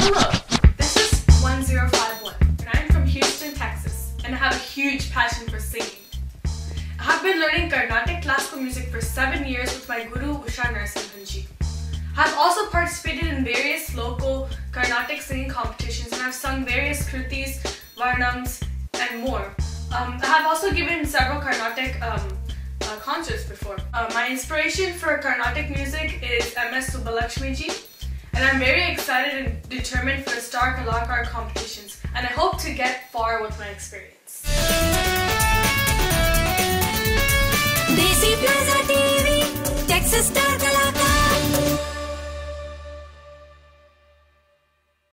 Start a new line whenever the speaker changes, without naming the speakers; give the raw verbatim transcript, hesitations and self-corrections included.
Hello, this is one zero five one and I'm from Houston, Texas, and I have a huge passion for singing. I have been learning Carnatic classical music for seven years with my guru Usha Narasimhanji. I have also participated in various local Carnatic singing competitions and I've sung various kritis, varnams and more. Um, I have also given several Carnatic um, uh, concerts before. Uh, my inspiration for Carnatic music is M S Subbulakshmiji, and I'm very excited and determined for the Star Kalakaar competitions, and I hope to get far with my experience.
Desi Plaza T V, Texas Star Kalakaar.